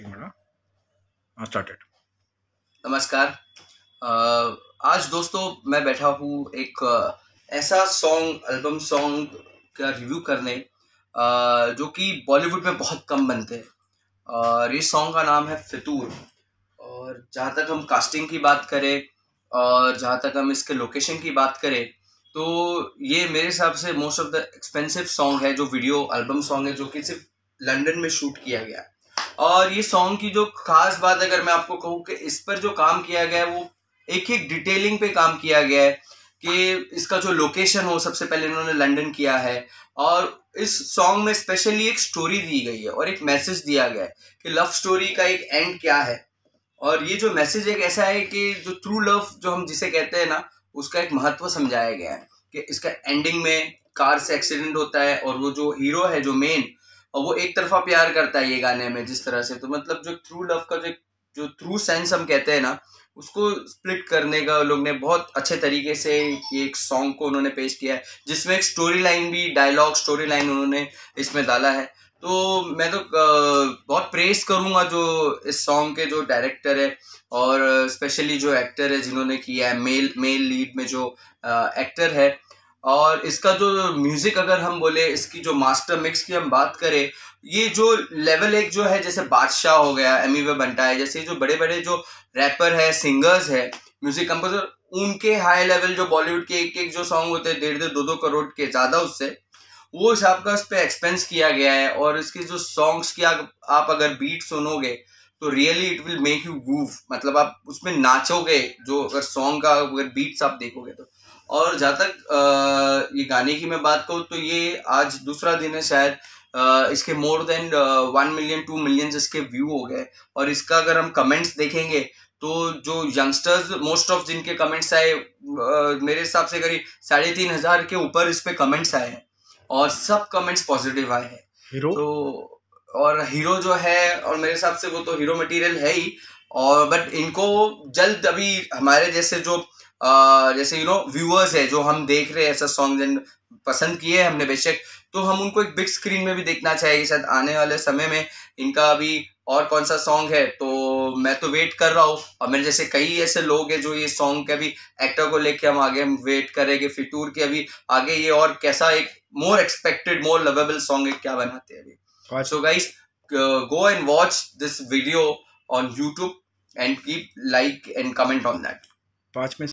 एक मिनट। हाँ, स्टार्टेड। नमस्कार। आज दोस्तों मैं बैठा हूँ एक ऐसा एल्बम सॉन्ग का रिव्यू करने जो कि बॉलीवुड में बहुत कम बनते हैं। और ये सॉन्ग का नाम है फितूर। और जहाँ तक हम कास्टिंग की बात करें और जहाँ तक हम इसके लोकेशन की बात करें तो ये मेरे हिसाब से most of the expensive song है, जो वीडियो एल्बम सॉन्ग है, जो कि सिर्फ लंदन में शूट किया गया है। और ये सॉन्ग की जो खास बात अगर मैं आपको कहूँ कि इस पर जो काम किया गया है वो एक एक डिटेलिंग पे काम किया गया है कि इसका जो लोकेशन हो, सबसे पहले इन्होंने लंदन किया है। और इस सॉन्ग में स्पेशली एक स्टोरी दी गई है और एक मैसेज दिया गया है कि लव स्टोरी का एक एंड क्या है। और ये जो मैसेज एक ऐसा है कि जो ट्रू लव जो हम जिसे कहते हैं ना, उसका एक महत्व समझाया गया है कि इसका एंडिंग में कार से एक्सीडेंट होता है और वो जो हीरो है, जो मेन, और वो एक तरफा प्यार करता है ये गाने में जिस तरह से। तो मतलब जो ट्रू लव का जो ट्रू सेंस हम कहते हैं ना, उसको स्प्लिट करने का लोग ने बहुत अच्छे तरीके से एक सॉन्ग को उन्होंने पेश किया है, जिसमें एक स्टोरी लाइन भी, डायलॉग स्टोरी लाइन उन्होंने इसमें डाला है। तो मैं तो बहुत प्रेस करूंगा जो इस सॉन्ग के जो डायरेक्टर है और स्पेशली जो एक्टर है जिन्होंने किया है, मेल लीड में जो एक्टर है। और इसका जो म्यूजिक अगर हम बोले, इसकी जो मास्टर मिक्स की हम बात करें, ये जो लेवल एक जो है, जैसे बादशाह हो गया, एमी वे बंटा है, जैसे जो बड़े बड़े जो रैपर है, सिंगर्स है, म्यूजिक कंपोजर, उनके हाई लेवल जो बॉलीवुड के एक एक जो सॉन्ग होते हैं 1.5-2 करोड़ के ज्यादा, उससे वो हिसाब का इस पे एक्सपेंस किया गया है। और इसकी जो सॉन्ग्स की आप अगर बीट सुनोगे तो really it will make you move, मतलब आप उसमें नाचोगे जो अगर सॉन्ग का अगर बीट्स आप देखोगे तो। और जहाँ तक ये गाने की मैं बात करूँ तो ये आज दूसरा दिन है शायद। इसके मोर देन 1 मिलियन 2 मिलियन इसके व्यू हो गए। और इसका अगर हम कमेंट्स देखेंगे तो जो यंगस्टर्स मोस्ट ऑफ जिनके कमेंट्स आए, मेरे हिसाब से करीब 3,500 के ऊपर इस पे कमेंट्स आए हैं और सब कमेंट्स पॉजिटिव आए हैं। हीरो तो और हीरो जो है, और मेरे हिसाब से वो तो हीरो मटेरियल है ही। और बट इनको जल्द अभी हमारे जैसे जो जैसे व्यूअर्स है, जो हम देख रहे हैं ऐसा सॉन्ग जिन पसंद किए हैं हमने बेशक, तो हम उनको एक बिग स्क्रीन में भी देखना चाहिए शायद आने वाले समय में। इनका अभी और कौन सा सॉन्ग है तो मैं तो वेट कर रहा हूँ। और मेरे जैसे कई ऐसे लोग हैं जो ये सॉन्ग के अभी एक्टर को लेके हम आगे हम वेट करेंगे फितूर के अभी आगे ये और कैसा एक more expected more lovable song है, क्या बनाते हैं अभी। So guys, go and watch this video on YouTube and keep like and comment on that. 5 में